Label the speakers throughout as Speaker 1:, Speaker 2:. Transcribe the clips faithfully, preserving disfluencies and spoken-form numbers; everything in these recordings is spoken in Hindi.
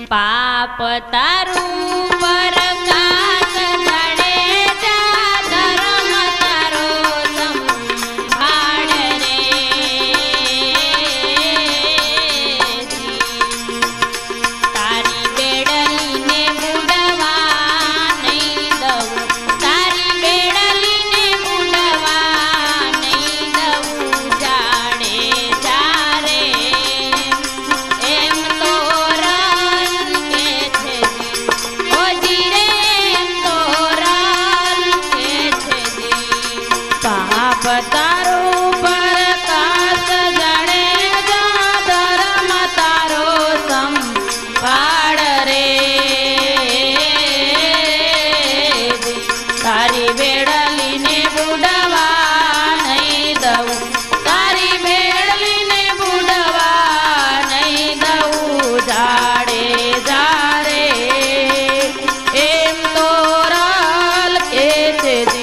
Speaker 1: पाप तारू परकाश जडेजा धर्म तारो संभाळ रे तारी बेडलीने बुडवा नहीं दऊ तारी बेडलीने बुडवा नहीं दऊ जाडेजा रे एम तो पाप तारो परकाश जडेजा धर्म तारो संभाळ रे तारी बेडलीने बुडवा नहीं दऊ तारी बेडलीने बुडवा नहीं दऊ जाडेजा रे एम तोराल केचे दी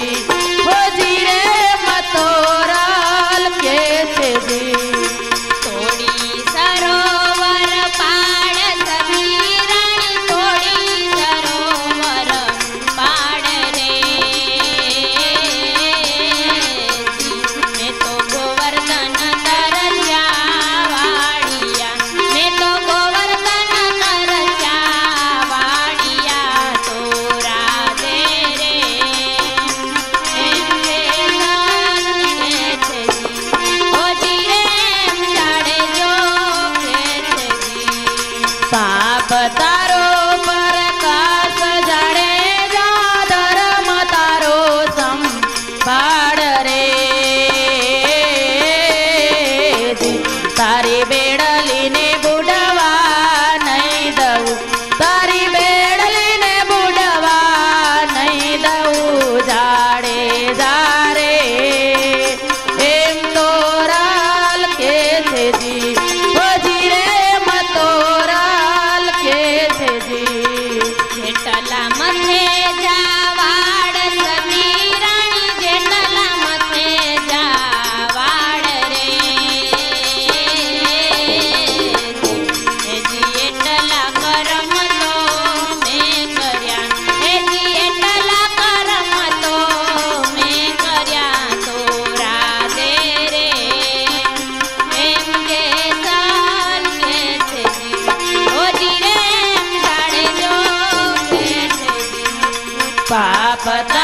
Speaker 1: थोड़ी सरोवर पाड़ समीराणी थोड़ी सरोवर पाड़ रे मैं तो गोवर्धन तरस्या वाड़िया मैं तो गोवर्धन तरस्या वाड़िया तोरा दे रे पाप तारो परकाश जडेजा धर्म तारो संभाळ रे तारी बेडलीने बुडवा नहीं दऊ तारी बेडलीने बुडवा नहीं दऊ जाडेजा रे एम तोराल केचे जी जेटला मथे जा वाड़ समीराणी जेटला मथे जा वाड़ रे जी एटला करम तो मैं कर्या जी एटला करम तो मैं कर्या तोरा दे रे एम जे सान के ओ जी रे पाप